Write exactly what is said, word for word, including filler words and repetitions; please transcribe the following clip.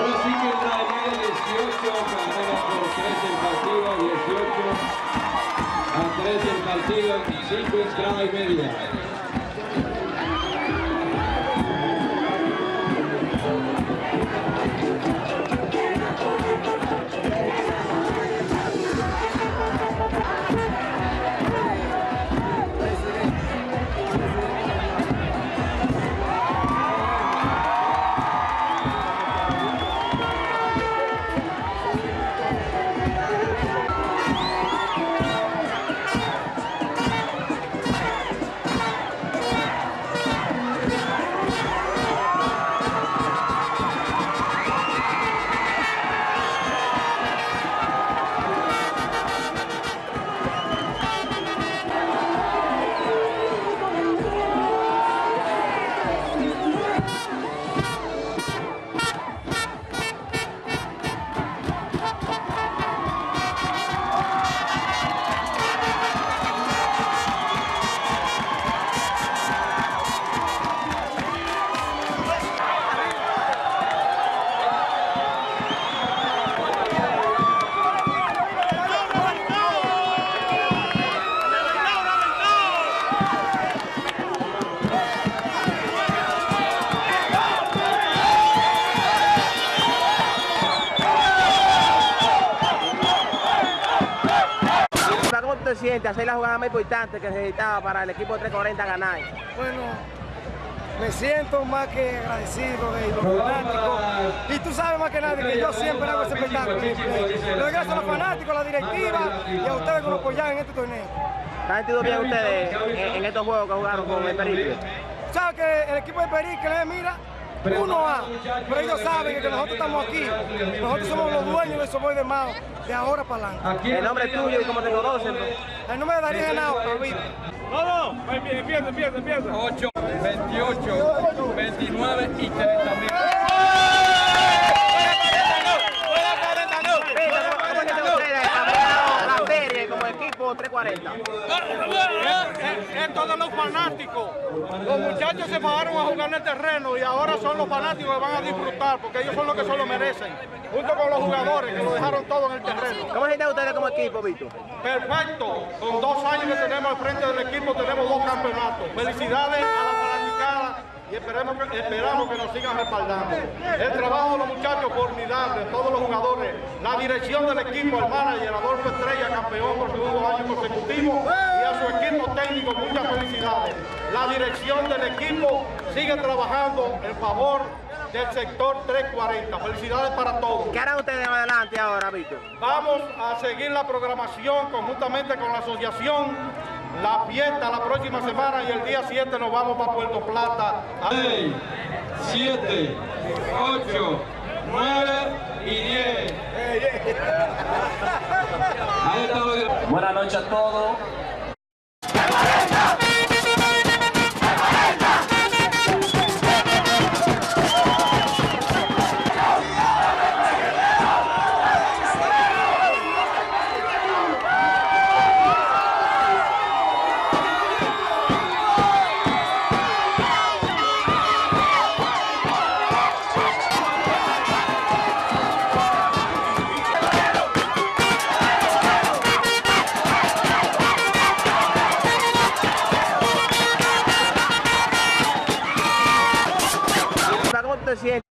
Ahora sí que entra de media dieciocho, carrera por tres el partido, dieciocho a tres el partido, cinco entrada y media. ¿Cómo te sientes hacer la jugada más importante que necesitaba para el equipo tres cuarenta ganar? Bueno, me siento más que agradecido de los fanáticos. Y tú sabes más que nadie que yo siempre hago ese espectáculo. Le doy gracias a los fanáticos, a la directiva y a ustedes que nos apoyan en este torneo. ¿Han sentido bien ustedes en, en estos juegos que jugaron con el Pericle? ¿Sabes que el equipo de Pericle, mira, uno A, pero ellos saben que nosotros estamos aquí, nosotros somos los dueños de Soboy de Mao, de ahora para adelante. ¿El nombre es tuyo y cómo te conocen? El nombre de Darío Henao, David. No, no, empieza, empieza, empieza. ocho, veintiocho, veintinueve y treinta mil. Como equipo tres cuarenta. Esto de los fanáticos. Los muchachos se bajaron a jugar en el terreno y ahora son los fanáticos que van a disfrutar porque ellos son los que se lo merecen. Junto con los jugadores que lo dejaron todo en el terreno. ¿Cómo se sienten ustedes como equipo, Víctor? Perfecto. Con dos años que tenemos al frente del equipo tenemos dos campeonatos. Felicidades a la fanaticada y esperemos que, esperamos que nos sigan respaldando. El trabajo de los muchachos formidable, todos los jugadores, la dirección del equipo, el manager Adolfo Estrella, campeón por segundo año consecutivo, y a su equipo técnico, muchas felicidades. La dirección del equipo sigue trabajando en favor del sector tres cuarenta. Felicidades para todos. ¿Qué harán ustedes más adelante ahora, Víctor? Vamos a seguir la programación conjuntamente con la asociación. La fiesta la próxima semana y el día siete nos vamos para Puerto Plata. seis, siete, ocho, nueve y diez. Buenas noches a todos. ¿Cómo te sientes?